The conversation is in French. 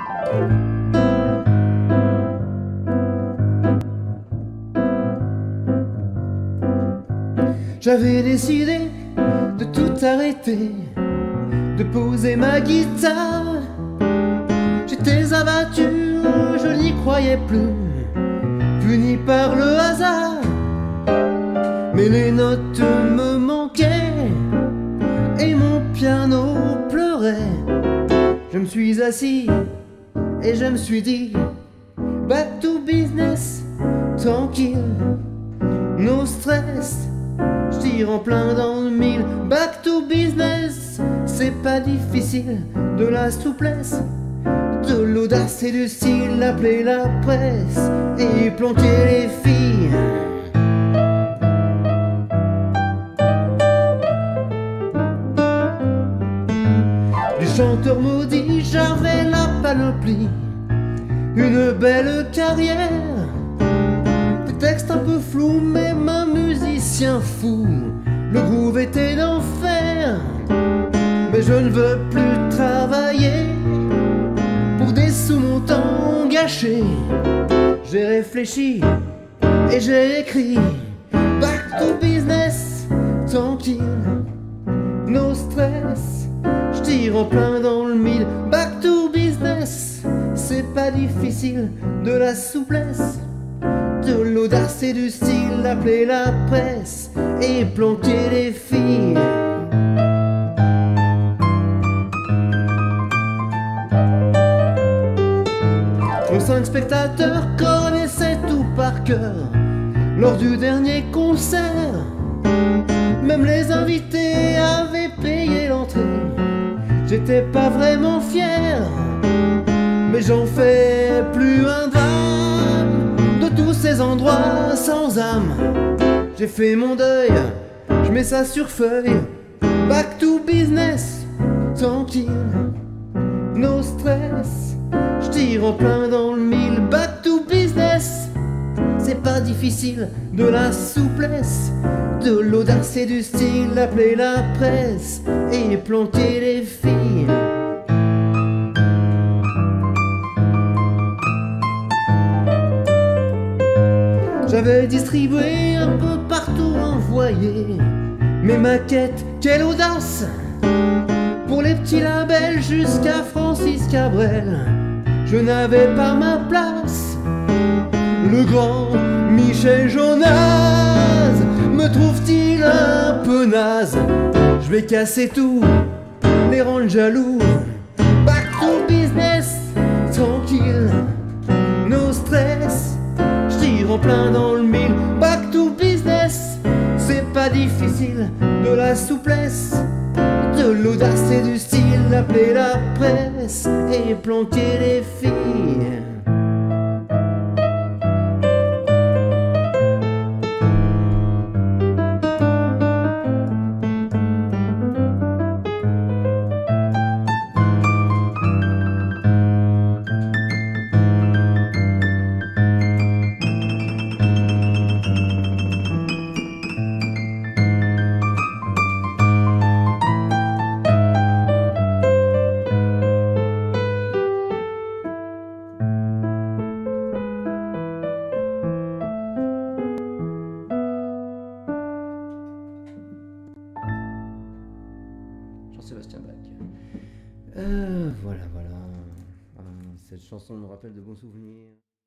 J'avais décidé de tout arrêter, de poser ma guitare. J'étais abattu, je n'y croyais plus, puni par le hasard. Mais les notes me manquaient et mon piano pleurait. Je me suis assis et je me suis dit, back to business, tranquille, no stress. J'tire en plein dans le mille, back to business. C'est pas difficile, de la souplesse, de l'audace et du style, appeler la presse et planter les filles. Du chanteur maudit, j'avais la panoplie, une belle carrière, des textes un peu flous, même un musicien fou. Le groove était d'enfer, mais je ne veux plus travailler pour des sous-montants gâchés. J'ai réfléchi et j'ai écrit, back to business, tranquille, no stress. J'tire en plein dans le mille, back to business. C'est pas difficile, de la souplesse, de l'audace et du style, appeler la presse et planter les filles. Nos 5 spectateurs connaissaient tout par cœur lors du dernier concert. Même les invités avaient payé l'entrée. J'étais pas vraiment fier, mais j'en fais plus un drame de tous ces endroits sans âme. J'ai fait mon deuil, je mets ça sur feuille. Back to business, tranquille, no stress. J'tire en plein dans le mille, back to business. C'est pas difficile, de la souplesse, de l'audace et du style, appeler la presse et planter les filles. J'avais distribué un peu partout, envoyé mes maquettes, quelle audace, pour les petits labels jusqu'à Francis Cabrel. Je n'avais pas ma place. Le grand Michel Jonas me trouve-t-il un peu naze? Je vais casser tout, les rendre jaloux. Back to business, tranquille, no stress. J'tire en plein dans le mille, back to business. C'est pas difficile, de la souplesse, de l'audace et du style, appeler la presse et planter les filles. Jean-Sébastien Bach. Voilà. Cette chanson me rappelle de bons souvenirs.